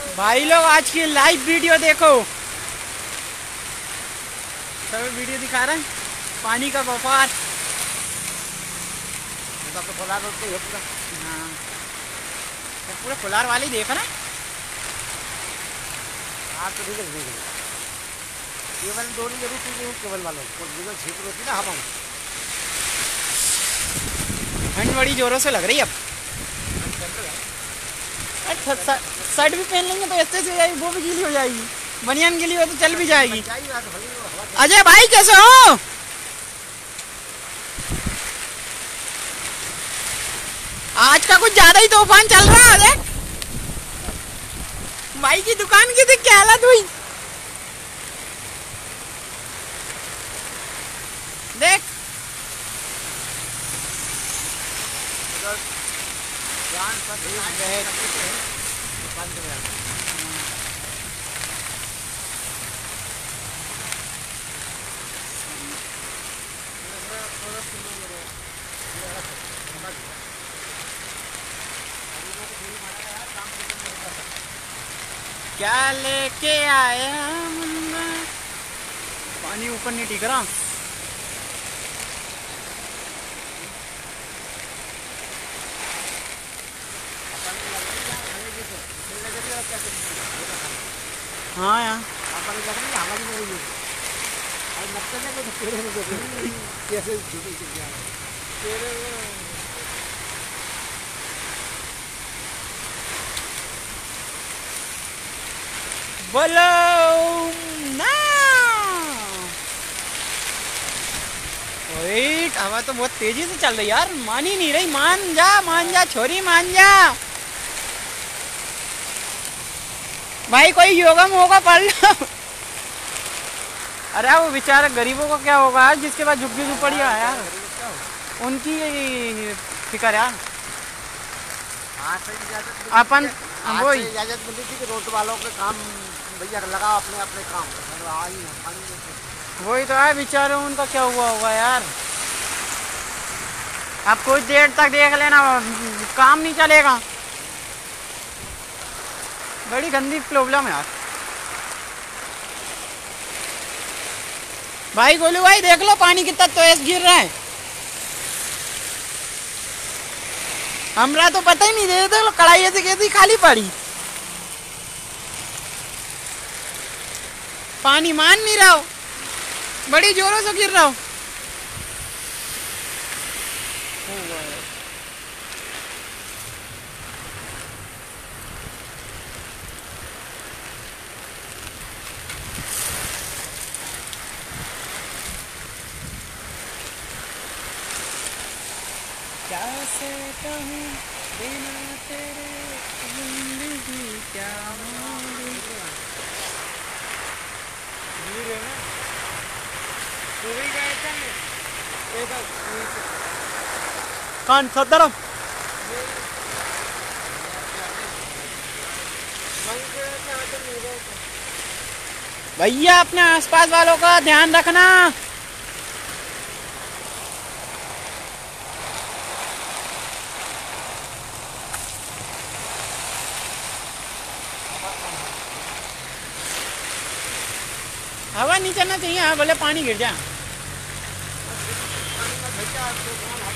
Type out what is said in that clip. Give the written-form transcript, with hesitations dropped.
भाई लोग आज की लाइव वीडियो देखो। सब वीडियो दिखा रहे हैं पानी का बफार। तो फुलार रोड पे है पूरा। हाँ तो पूरे फुलार वाले ही देख रहे हैं। आज तो ठीक है केवल दो नहीं जरूर चीजें केवल वालों को जो क्षेत्र होती है ना हवा में ठंड बड़ी जोरों से लग रही है अब। शर्ट भी पहन लेंगे तो ऐसे से जाएगी, वो भी गीली हो जाएगी। बनियान गीली हो तो चल भी जाएगी। अजय भाई कैसे हो? आज का कुछ ज्यादा ही तूफान चल रहा है। भाई की दुकान की थी क्या हालत हुई देख। क्या लेके आया मुन्ना? पानी ऊपर नहीं टिक रहा। हाँ यार बोलो ना। वेट हवा तो बहुत तेजी से चल रही यार, मान ही नहीं रही। मान जा छोरी मान जा। भाई कोई योगा मोगा पढ़ लो। अरे वो बेचारे गरीबों का क्या होगा यार, जिसके पास झुग्गी झुपड़ियाँ है यार, उनकी फिक्र यार। अपन वो इजाजत मिली थी कि रोड वालों के काम भैया लगा अपने अपने काम। वही तो है बेचारे, उनका क्या हुआ होगा यार। अब कुछ देर तक देख लेना, काम नहीं चलेगा। बड़ी गंदी प्रॉब्लम है यार। भाई गोलू भाई देख लो पानी कितना तेज गिर रहा है। हमरा तो पता ही नहीं, देख लो कढ़ाई ऐसे कैसी खाली पड़ी। पानी मान नहीं रहा हो, बड़ी जोरों से गिर रहा हो। कैसे कहूँ बिना तेरे जिंदगी क्या होगी। कान सदरम भैया, अपने आसपास वालों का ध्यान रखना। हवा नहीं चलना चाहिए, हाँ भले पानी गिर जाए।